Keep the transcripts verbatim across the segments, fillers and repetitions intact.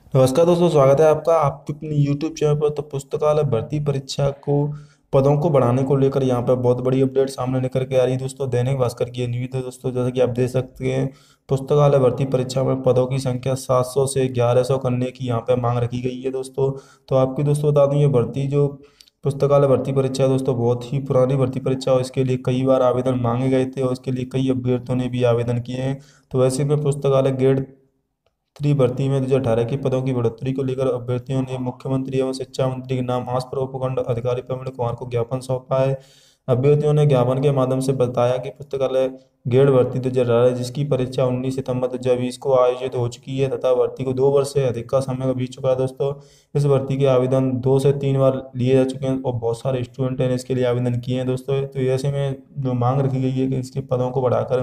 नमस्कार दोस्तों, स्वागत है आपका आपके अपनी यूट्यूब चैनल पर। तो पुस्तकालय भर्ती परीक्षा को पदों को बढ़ाने को लेकर यहाँ पर बहुत बड़ी अपडेट सामने निकल के आ रही है दोस्तों। दैनिक भास्कर की ये न्यूज़ है दोस्तों, जैसा कि आप देख सकते हैं। पुस्तकालय भर्ती परीक्षा में पदों की संख्या सात सौ से ग्यारह सौ करने की यहाँ पर मांग रखी गई है दोस्तों। तो आपकी दोस्तों बता दूं, ये भर्ती जो पुस्तकालय भर्ती परीक्षा है दोस्तों, बहुत ही पुरानी भर्ती परीक्षा और इसके लिए कई बार आवेदन मांगे गए थे और इसके लिए कई अभ्यर्थियों ने भी आवेदन किए हैं। तो वैसे में पुस्तकालय ग्रेड थ्री भर्ती में दो हजार अठारह के पदों की बढ़ोतरी को लेकर अभ्यर्थियों ने मुख्यमंत्री एवं शिक्षा मंत्री के नाम आस पर उपखंड अधिकारी प्रवीण कुमार को ज्ञापन सौंपा है। अभ्यर्थियों ने ज्ञापन के माध्यम से बताया कि पुस्तकालय गेड़ भर्ती दो हजार अठारह जिसकी परीक्षा उन्नीस सितंबर दो हजार बीस को आयोजित हो चुकी है तथा भर्ती को दो वर्ष से अधिक का समय बीत चुका है दोस्तों। इस भर्ती के आवेदन दो से तीन बार लिए जा चुके हैं और बहुत सारे स्टूडेंट ने इसके लिए आवेदन किए हैं दोस्तों। तो ऐसे में जो मांग रखी गई है कि इसके पदों को बढ़ाकर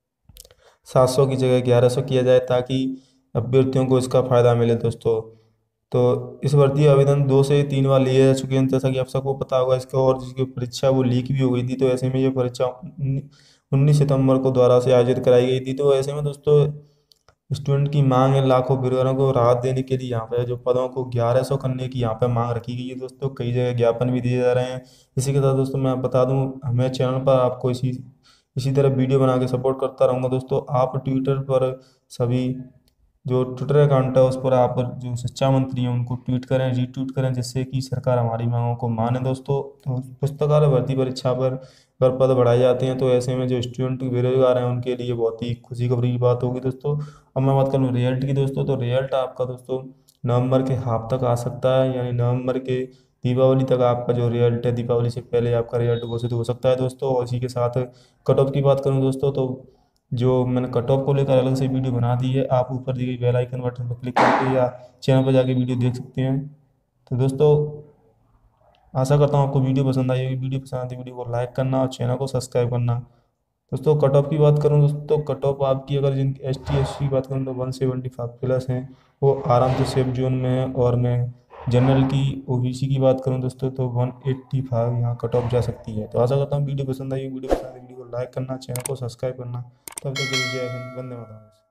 सात सौ की जगह ग्यारह सौ किया जाए ताकि अभ्यर्थियों को इसका फायदा मिले दोस्तों। तो इस भर्ती आवेदन दो से तीन बार लिए जा चुके हैं, जैसा कि आप सबको पता होगा। इसका और जिसकी परीक्षा वो लीक भी हो गई थी, तो ऐसे में ये परीक्षा उन्नीस सितंबर को द्वारा से आयोजित कराई गई थी। तो ऐसे में दोस्तों स्टूडेंट की मांग है, लाखों बेरोजगारों को राहत देने के लिए यहाँ पे जो पदों को ग्यारह सौ करने की यहाँ पे मांग रखी गई है दोस्तों। कई जगह ज्ञापन भी दिए जा रहे हैं। इसी के साथ दोस्तों मैं आप बता दूं, हमें चैनल पर आपको इसी इसी तरह वीडियो बना के सपोर्ट करता रहूँगा दोस्तों। आप ट्विटर पर सभी जो ट्विटर अकाउंट है उस पर आप जो शिक्षा मंत्री हैं उनको ट्वीट करें, रीट्वीट करें, जिससे कि सरकार हमारी मांगों को माने दोस्तों। तो पुस्तकालय भर्ती परीक्षा पर अगर पद बढ़ाए जाते हैं तो ऐसे में जो स्टूडेंट बेरोजगार हैं उनके लिए बहुत ही खुशी खबरी की बात होगी दोस्तों। अब मैं बात करूँ रिजल्ट की दोस्तों, तो रिजल्ट आपका दोस्तों नवंबर के हाफ तक आ सकता है, यानी नवंबर के दीपावली तक आपका जो रिजल्ट है, दीपावली से पहले आपका रिजल्ट घोषित हो सकता है दोस्तों। और इसी के साथ कट ऑफ की बात करूँ दोस्तों, तो जो मैंने कट ऑफ को लेकर अलग से वीडियो बना दी है, आप ऊपर दी गई बेल आइकन बटन पर क्लिक करके या चैनल पर जाके वीडियो देख सकते हैं। तो दोस्तों आशा करता हूँ आपको वीडियो पसंद आई होगी। वीडियो पसंद आती वीडियो को लाइक करना और चैनल को सब्सक्राइब करना। दोस्तों कट ऑफ की बात करूँ दोस्तों, कट ऑफ आपकी अगर जिन एस टी एस सी की बात करूँ तो वन सेवेंटी फाइव प्लस हैं, वो आराम से सेफ जोन में है। और मैं जनरल की ओ बी सी की बात करूँ दोस्तों तो वन एट्टी फाइव यहाँ कट ऑफ जा सकती है। तो आशा करता हूँ वीडियो पसंद आई, वीडियो पसंद आई वीडियो को लाइक करना, चैनल को सब्सक्राइब करना। तब तक के लिए जय हिंद, वंदे मातरम।